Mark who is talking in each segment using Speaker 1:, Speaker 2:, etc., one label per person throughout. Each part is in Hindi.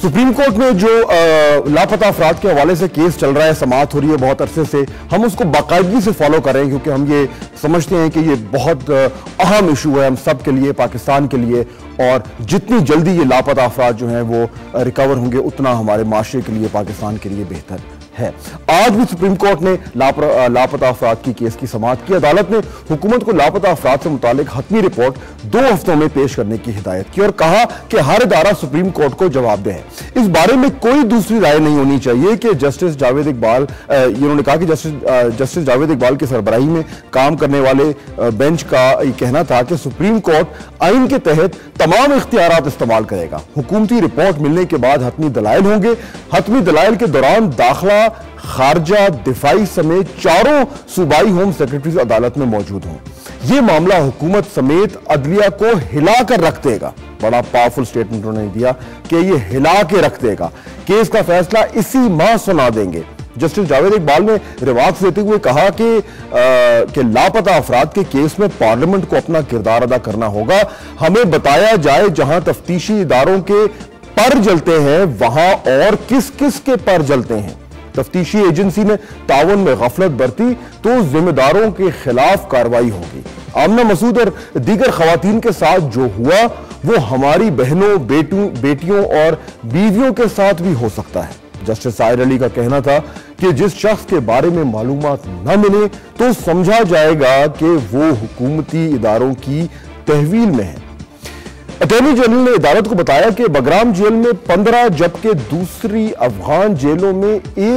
Speaker 1: सुप्रीम कोर्ट में जो लापता अफराद के हवाले से केस चल रहा है, समाअत हो रही है बहुत अरसे से, हम उसको बाकायदगी से फॉलो कर रहे हैं क्योंकि हम ये समझते हैं कि ये बहुत अहम इशू है हम सब के लिए, पाकिस्तान के लिए, और जितनी जल्दी ये लापता अफराद जो हैं वो रिकवर होंगे उतना हमारे माशरे के लिए, पाकिस्तान के लिए बेहतर है। आज भी सुप्रीम कोर्ट ने लापता अफराद की केस की समाअत की। अदालत ने हुकूमत को लापता अफराद से मुतालिक हतमी रिपोर्ट 2 हफ्तों में पेश करने की हिदायत की और कहा कि हर इदारा सुप्रीम कोर्ट को जवाबदेह है। इस बारे में कोई दूसरी राय नहीं होनी चाहिए कि जस्टिस जावेद इकबाल, इन्होंने कहा कि जस्टिस जावेद इकबाल की सरबराही में काम करने वाले बेंच का ये कहना था कि सुप्रीम कोर्ट आइन के तहत तमाम इख्तियारात इस्तेमाल करेगा। हुकूमती रिपोर्ट मिलने के बाद हतमी दलाइल होंगे। हतमी दलाइल के दौरान दाखिला, खारजा, दिफाई समेत चारों सूबाई होम सेक्रेटरीज अदालत में मौजूद हों। यह मामला हुकूमत समेत अदलिया को हिलाकर रख देगा। बड़ा पावरफुल स्टेटमेंट उन्होंने दिया कि यह हिला के रख देगा। केस का फैसला इसी माह सुना देंगे। जस्टिस जावेद इकबाल ने रिवाज देते हुए कहा कि लापता अफराद के केस में पार्लियामेंट को अपना किरदार अदा करना होगा। हमें बताया जाए जहां तफ्तीशी इदारों के पर जलते हैं वहां और किस किस के पर जलते हैं। तफ्तीशी एजेंसी ने ताउन में गफलत बरती तो जिम्मेदारों के खिलाफ कार्रवाई होगी। आमना मसूद और दीगर खवातीन के साथ जो हुआ वो हमारी बहनों, बेटियों और बीवियों के साथ भी हो सकता है। जस्टिस साहिर अली का कहना था कि जिस शख्स के बारे में मालूमात न मिले तो समझा जाएगा कि वो हुकूमती इदारों की तहवील में है। अटॉर्नी जनरल ने अदालत को बताया कि बगराम जेल में 15 जबकि दूसरी अफगान जेलों में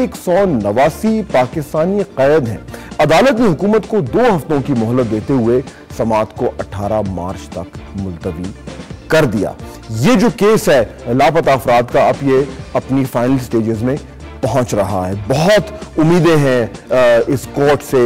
Speaker 1: 189 पाकिस्तानी कैद हैं। अदालत ने हुकूमत को 2 हफ्तों की मोहलत देते हुए समाअत को 18 मार्च तक मुलतवी कर दिया। ये जो केस है लापता अफराद का, अब ये अपनी फाइनल स्टेजेस में पहुंच रहा है। बहुत उम्मीदें हैं इस कोर्ट से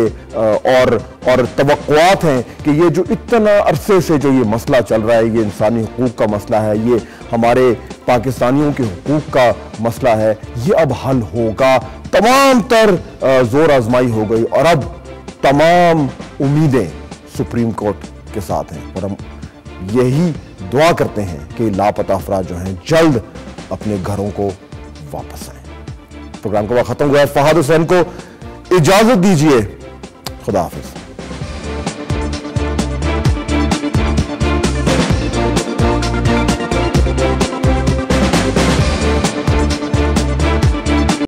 Speaker 1: और तवक्कुआत हैं कि ये जो इतना अरसे से जो ये मसला चल रहा है, ये इंसानी हुकूक का मसला है, ये हमारे पाकिस्तानियों के हुकूक का मसला है, ये अब हल होगा। तमाम तर जोर आजमाई हो गई और अब तमाम उम्मीदें सुप्रीम कोर्ट के साथ हैं और हम यही दुआ करते हैं कि लापता अफराद जो हैं जल्द अपने घरों को वापस आए। प्रोग्राम का वक्त खत्म हुआ है। फहाद हुसैन को इजाजत दीजिए। खुदा हाफिज।